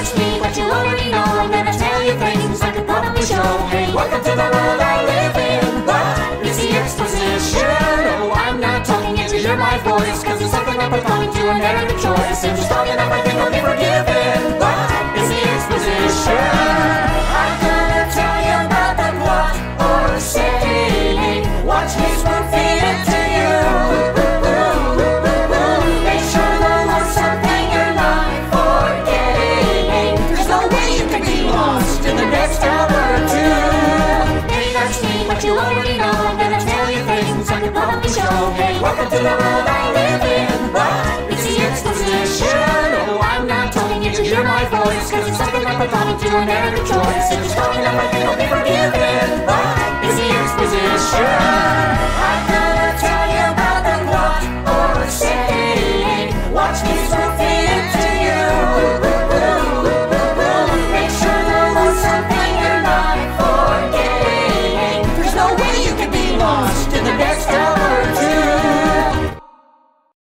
touch me, but you already know I'm gonna tell you things like a puppet show. Hey, welcome to the world I live in. What is the exposition? Oh, I'm not talking into your my voice, cause it's something I'm proposing to a narrative choice. And just talking up, I think I'll be forgiven. What is the exposition? I'm gonna tell you about the plot or saying. Watch me spoon feed it to you. Make sure the Lord's something you're not forgetting. There's no way you can be lost in the next hour or two. Hey, that's me, but you already know I'm gonna tell you things like a puppet show. Hey, welcome to the world I live in. What is the exposition? Oh, I'm not talking you to hear my voice, cause it's something I'm proposing to a narrative choice. And just talking up, I think I'll be forgiven. What is the exposition? I'm